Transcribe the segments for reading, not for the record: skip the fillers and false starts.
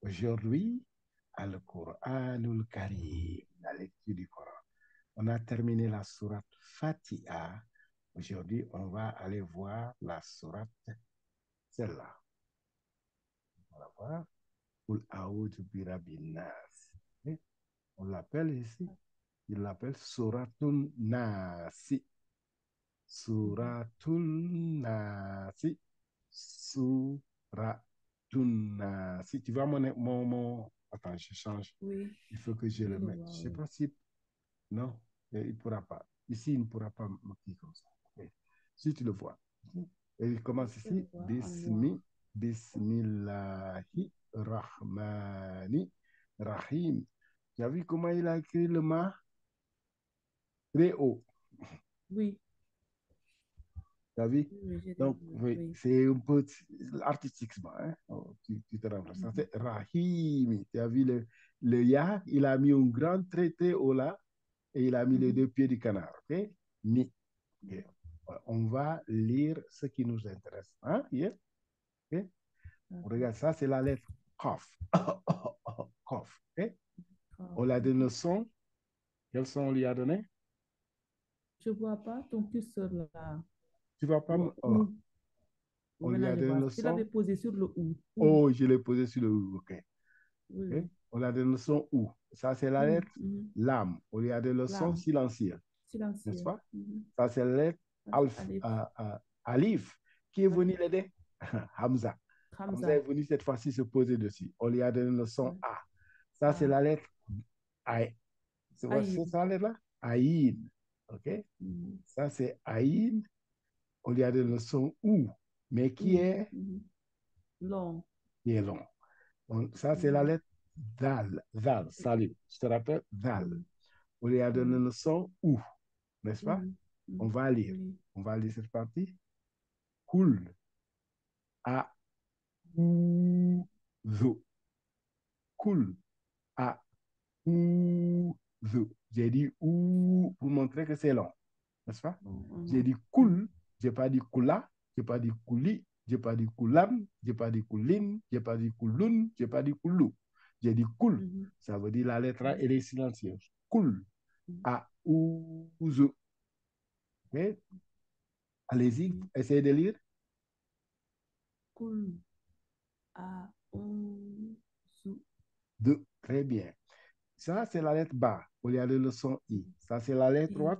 Aujourd'hui, Al-Qur'anul Karim, la lecture du Coran. On a terminé la sourate Fatiha. Aujourd'hui, on va aller voir la sourate, celle-là. On va voir. Qul a'udhu bi rabbin nas. On l'appelle ici, il l'appelle Suratun Nasi. Suratun Nasi. Suratun Nasi. Tu vois mon... Attends, je change. Oui, Il faut que je je le le mette. vois, Je ne sais oui. pas si... Non, il ne pourra pas. Ici, il ne pourra pas marquer comme ça. Okay. Si tu le vois. Et il Oui, commence je le ici. vois en noir. Bismillahi Rahmani Rahim. Tu as vu comment il a écrit le ma très haut. Oui, Tu as vu? oui, oui, je l'ai Donc, vu, oui, oui. c'est un peu artistiquement. Hein? Oh, tu te rends compte. Ça, Mhm. c'est Rahim. Tu as vu le ya, il a mis un grand trait très haut là et il a mis les Mhm. deux pieds du canard. OK? Mi. Okay. On va lire ce qui nous intéresse. Hein? Yeah? Okay? On D'accord. regarde ça, c'est la lettre Kof. Kof. Okay? Ah, On l'a donné le mhm. son. Quel son on lui a donné? Je vois pas ton curseur là. Tu vas pas Le me... Oh, ou. on lui Maintenant, a je donné vois. le Tu l'avais son. posé sur le ou. Ou. Oh, je l'ai posé sur le ou. OK. Oui, Okay? oui. On a donné le son ou. Ça, c'est la Ou. lettre Mhm. lam. On lui a donné le son L'âme. silencieux. N'est-ce Silencieux. pas? Mhm. Ça, c'est la lettre Ça, c'est alf, Aleph. alif. Qui est venu Aleph. l'aider? Hamza. Hamza est Hamza. venu cette fois-ci se poser dessus. On lui a donné le son Ouais. A. Ça, c'est Ah. la lettre Aïn. C'est Aïn. ça la lettre là? Aïn. OK? Mhm. Ça, c'est Aïn. On lui a donné le son OU. Mais Ou. Mhm. Long. qui est long. Donc, ça, c'est la Mhm. lettre Dal. Dal, salut. Je te rappelle, Dal. Mhm. On lui a donné Oui. le son OU. N'est-ce pas? Mhm. On Mhm. va lire. Oui. On va lire cette partie. Cool. A. Ou. Zo. Cool. A. Ou. Zo. J'ai dit ou pour montrer que c'est long. N'est-ce pas? Bon, J'ai mhm. dit Mhm. cool, j'ai pas dit coula, j'ai pas dit couli, j'ai pas dit coulam, j'ai pas dit coulin, j'ai pas dit couloun, j'ai pas dit coulou. J'ai dit cool. Mhm. Ça veut dire la lettre A, Oui. elle est silencieuse. Cool. Mhm. A, ou, zo. Okay? Allez-y, Oui. essayez de lire. Cool. A. On. Sou. Deux. Très bien. Ça, c'est la lettre ba. On y a le son I. Ça, c'est la lettre I. what?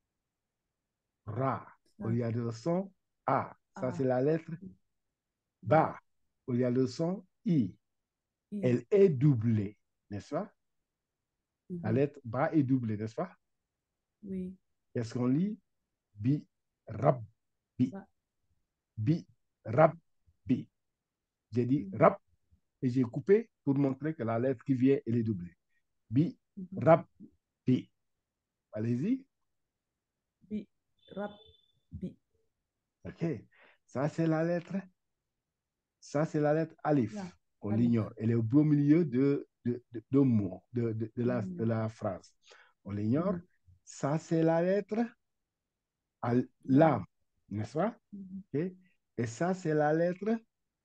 Ra. On Ça. y a le son A. Ça, c'est A. la lettre Ba. ba. On y a le son I. I. Elle est doublée, n'est-ce pas? La Mhm. lettre ba est doublée, n'est-ce pas? Oui. Est-ce qu'on lit bi, rab, bi, Ba. bi, rab, bi? J'ai dit Mhm. rab et j'ai coupé pour montrer que la lettre qui vient, elle est doublée. Bi, Mhm. rab, bi. Allez-y. Bi. Rap. Bi. OK. Ça, c'est la lettre. Ça, c'est la lettre Là. alif. On Alif. l'ignore. Elle est au beau milieu de mot, de Mhm. la phrase. On l'ignore. Mhm. Ça, c'est la lettre Là. lam, n'est-ce pas? Mhm. OK. Et ça, c'est la lettre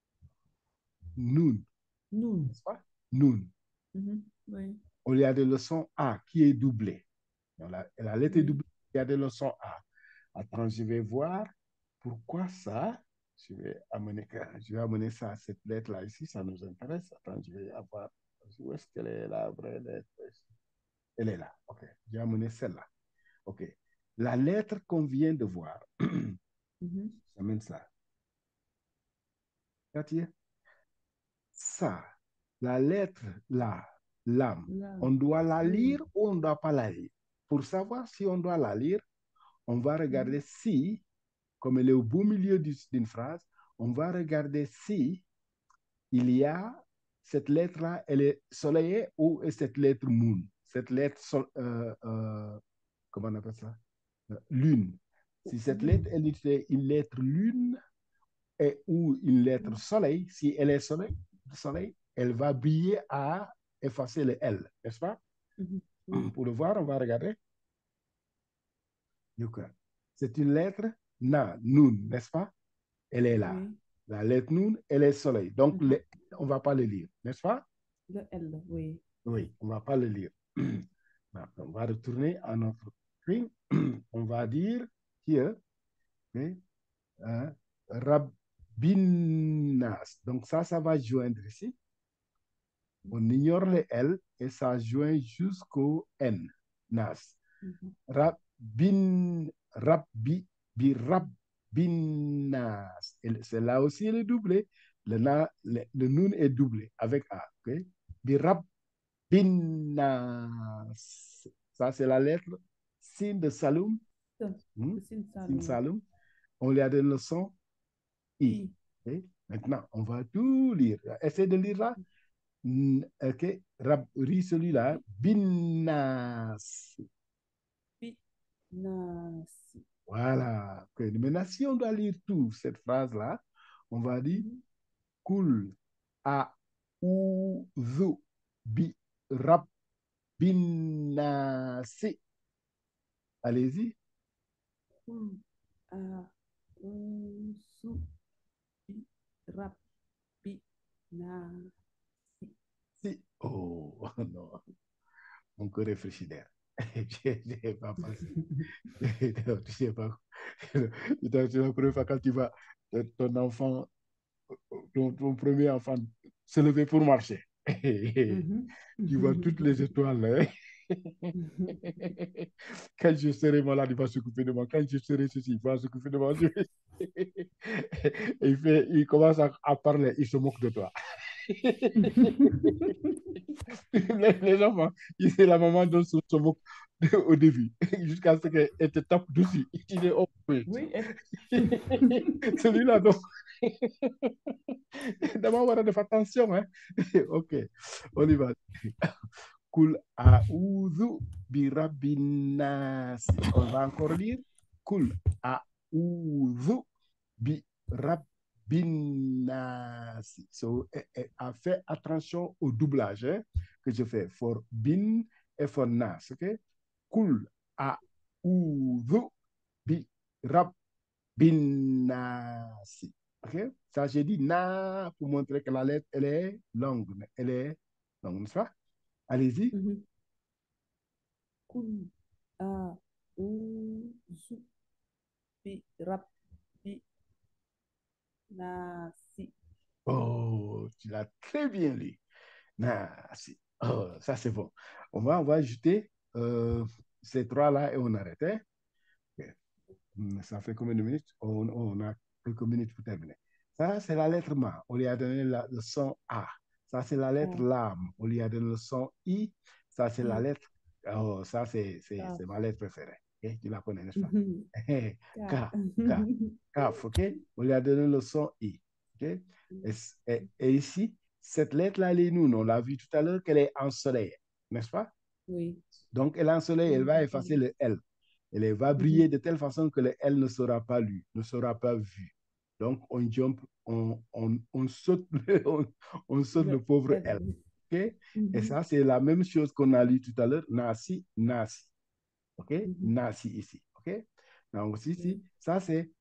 nun, Noun. n'est-ce pas? Nun. Mhm. Oui. On lui a des leçons A qui est doublée. Donc, la lettre est Oui. doublée, il y a des leçons A. Attends, je vais voir pourquoi ça. Je vais amener ça, cette lettre-là ici, ça nous intéresse. Attends, je vais avoir. Où est-ce qu'elle est la vraie lettre? Elle est là. OK. Je vais amener celle-là. OK. La lettre qu'on vient de voir, Mhm. j'amène ça. Katia, ça, la lettre là, l'âme, Là. on doit la Oui. lire ou on ne doit pas la lire? Pour savoir si on doit la lire, on va Mhm. regarder si, comme elle est au beau milieu d'une phrase, on va regarder si il y a cette lettre-là, elle est soleillée ou est cette lettre moon, cette lettre, comment on appelle ça? Lune. Si cette lettre, Lune. elle est une lettre lune et, ou une lettre Mhm. soleil, si elle est soleil, elle va briller à effacer le L, n'est-ce pas? Mhm. Oui. Pour le voir, on va regarder. C'est une lettre na, nun, n'est-ce pas? Elle est là. Oui. La lettre nun, elle est soleil. Donc, Mhm. on ne va pas le lire, n'est-ce pas? Le L, oui. Oui, on ne va pas le lire. On va retourner à notre screen. On va dire here, okay, Rabbinas. Donc ça va joindre ici. On ignore les L et ça joint jusqu'au N. Nas. Mhm. Rabbi, birabbinas. C'est là aussi le doublé. Le nun est doublé avec A. Okay? Birabbinas. Ça, c'est la lettre Sin de Saloum. Hmm? Le signe Sin salon. Saloum. On lui a donné le son I. I. Okay? Maintenant, on va tout lire. Essayez de lire là. OK. Ris celui-là. Oui. Binas. Pi. Nasi. Voilà. Okay. Maintenant, si on doit lire tout cette phrase-là, on va dire Mhm. Kul a uzu bi rabbinasi. Allez-y. Hum. A. Su. Pi. Rap. Pi. Nasi. Si. Oh, non. Mon cœur est frigidaire. Je n'ai pas pensé. Tu sais pas. C'est la première fois quand tu vas, ton enfant, ton premier enfant se lever pour marcher. Mhm. Tu vois toutes les étoiles. Hein? Quand je serai malade, il va s'occuper de moi. Quand je serai ceci, il va s'occuper de moi. Il commence à parler, il se moque de toi. Les enfants, c'est la maman dont se moque au début, jusqu'à ce qu'elle te tape dessus. Tu dis, oh, oui. Oui. Celui-là, donc, d'abord, on va faire attention. Hein? OK, on y va. Kul a'udhu birabinasi. On va encore lire. Kul a'udhu birabinasi. So, fait attention au doublage hein, que je fais. For bin et for nas. OK? Kul a'udhu birabinasi. OK? Ça, j'ai dit na pour montrer que la lettre, elle est longue. Elle est longue, n'est-ce pas? Allez-y. Mhm. Kul. A. U. Su. Pi. Rap. Pi. Nasi. Oh, tu l'as très bien lu. Merci. Oh, ça, c'est bon. On va ajouter ces trois-là et on arrête. Hein? Ok. Ça fait combien de minutes? On a quelques minutes pour terminer. Ça, c'est la lettre Ma. On lui a donné le son A. Ça, c'est la lettre A. Lam. On lui a donné le son I. Ça, c'est la I. lettre. Oh, ça, Kaf. c'est ma lettre préférée. Ok? Tu la connais, n'est-ce pas? Mhm. K, Ka. K, Kaf, OK? On lui a donné le son I. OK? Et ici, cette lettre-là, elle est nous. On l'a vu tout à l'heure qu'elle est ensoleillée, n'est-ce pas? Oui. Donc, elle est ensoleillée, elle va effacer le L. Elle va Mhm. briller de telle façon que le L ne sera pas lu, ne sera pas vu. Donc, on jump, on saute, on saute Le le pauvre L. L. OK? Et Mhm. ça, c'est la même chose qu'on a lu tout à l'heure. Nasi, nasi. OK? Mhm. Nasi ici. OK? Donc, ici, Oui. ça, c'est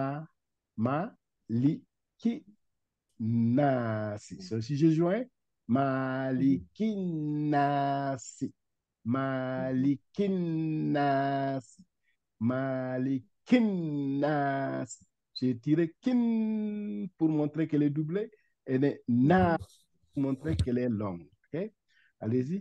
li, ki, nasi. So, si je joins, Mhm. malikinasi. Mhm. Malikinasi. Malikinasi. J'ai tiré kin pour montrer qu'elle est doublée et na Mhm. pour montrer qu'elle est longue. OK? Allez-y.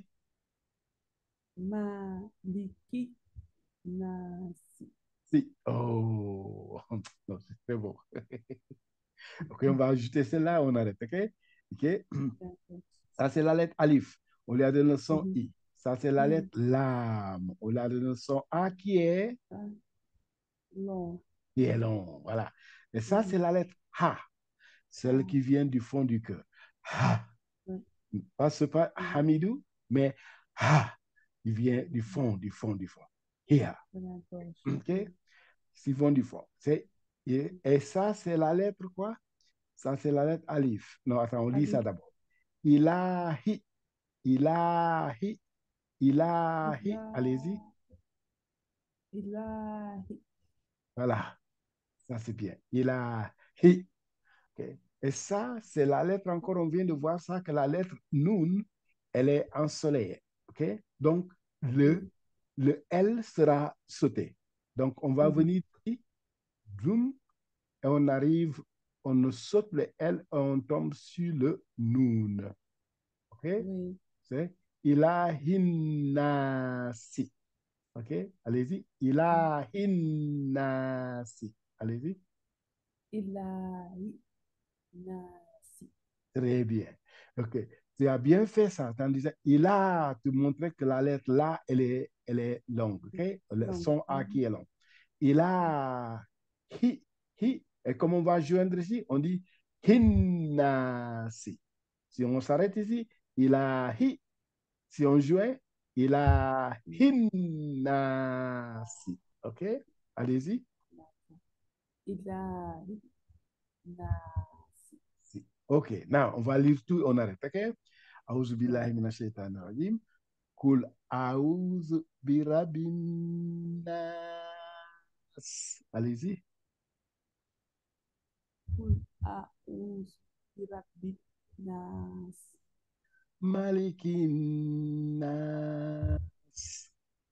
Maliki. Nasi. Si. Oh, non, c'est très beau. OK, on va ajouter celle-là, on arrête. OK? OK? D'accord. Ça, c'est la lettre Alif. On lui a donné le son Mhm. I. Ça, c'est la I. lettre Lam. On lui a donné le son A Ah, long. qui est long. Voilà. Et ça, c'est Mhm. la lettre Ha. Celle Ah, qui vient du fond du cœur. Ha. ouais. Pas Mhm. Hamidou, mais Ha. Il vient du Mhm. fond, du fond, du fond. Here. De la gorge. OK? Mhm. Ils vont du fond. Et ça, c'est la lettre quoi? Ça, c'est la lettre Alif. Non, attends, on lit ça Alif. d'abord. Ilahi, ilahi, ilahi. Ila. Allez-y. Ilahi. Voilà. Ça, c'est bien. Ilahi. OK. Et ça, c'est la lettre encore, on vient de voir ça, que la lettre Nun elle est ensoleillée. OK? Donc, Oui. le L sera sauté. Donc, on va Mhm. venir ici, zoom, et on arrive, on saute le L, et on tombe sur le Noun. OK? Oui. C'est Ilahinnasi. OK? Allez-y. Ilahinnasi. Allez-y. Ilahi nasi. Très bien. OK. Tu as bien fait ça. En disant, il a, tu montrais que la lettre là, elle est longue. OK? Le Donc, son A qui est long. Il a, hi, hi. Et comme on va joindre ici, on dit hinnasi. Si on s'arrête ici, il a hi. Si on joint, il a hinnasi. OK? Allez-y. Ilahi nasi. Si. OK. Now, on va lire tout, on arrête. OK? أعوذ بالله D'accord. من الشيطان الرجيم قل أعوذ برب الناس. Allez-y. Qul a'udzu birabbin nas. مالك الناس.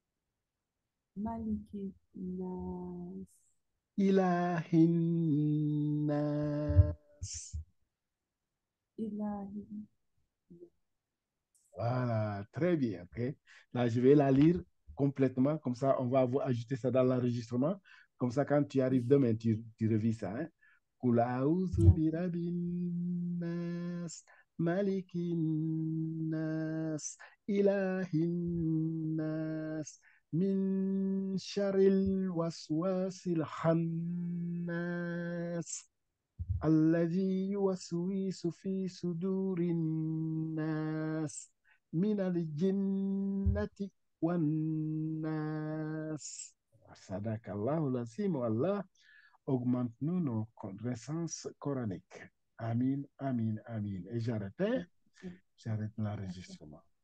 Maliki nas. إله الناس. Ilahi nas. Voilà, très bien. OK. Là, je vais la lire complètement. Comme ça, on va ajouter ça dans l'enregistrement. Comme ça, quand tu arrives demain, tu revis ça. Hein? قل أعوذ D'accord. برب الناس ملك الناس إله الناس من شر الوسواس الخناس الذي يوسوس في صدور الناس من الجنة والناس. صدق الله العظيم. والله augmente-nous nos connaissances coraniques. Amin, amin, amin. Et j'arrête Ok. j'arrête D'accord. l'enregistrement.